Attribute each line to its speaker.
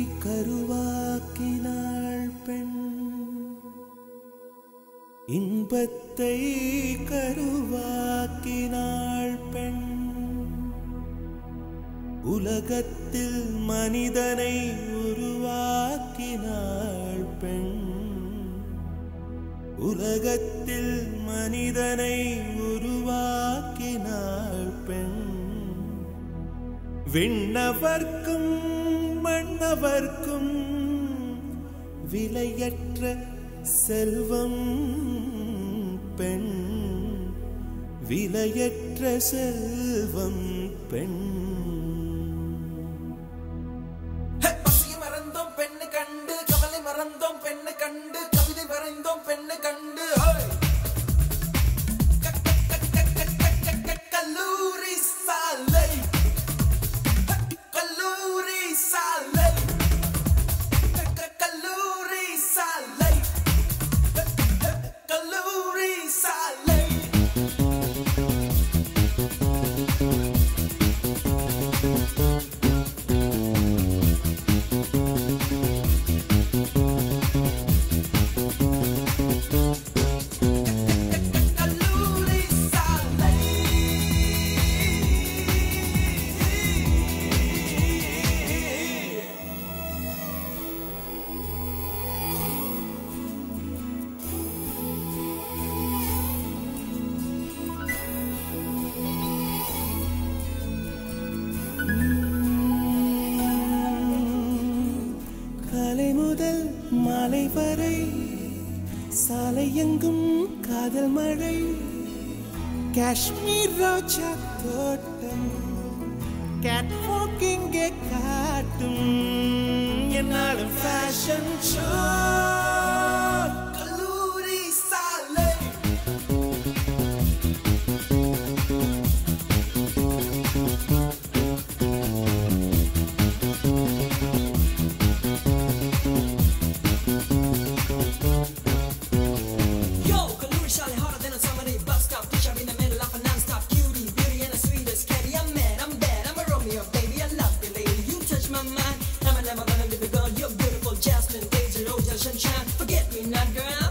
Speaker 1: கருவாக்கினாள் பெண், இன்பத்தை கருவாக்கினாள் பெண். உலகத்தில் மனிதனை உருவாக்கினாள் பெண், உலகத்தில் மனிதனை உருவாக்கினாள் பெண். விண்ணவர்க்கும் மண்ணவர்க்கும் விலையற்ற செல்வம் பெண், விலையற்ற செல்வம் பெண்.
Speaker 2: பசியை மறந்தோம் பெண்ணு கண்டு, கவலை மறந்தோம் பெண்ணு கண்டு, கவிதை வரைந்தோம் பெண்ணு கண்டு. கல்லூரி சாலை, கல்லூரி சாலை, கல்லூரி சாலை, கல்லூரி சாலை.
Speaker 1: காலை முதல் மாலை வரை சாலை எங்கும் காதல் மழை. காஷ்மீர் ரோஜா தோட்டம் கேட் வாக்கிங்கே காட்டும் என்னாலும் ஃபேஷன் ஷோ.
Speaker 2: கல்லூரி சாலை,
Speaker 3: Yo, Kalluri Salai, hotter than a summer day bus stop. Dish up in the middle of a non-stop cutie, beauty and the sweetest candy. I'm mad, I'm bad, I'm a Romeo, baby. I love you, lady. You touch my mind. I'm never gonna leave it, girl. You're beautiful, Jasmine, Daisy, Rose, sunshine. Forget me not, girl.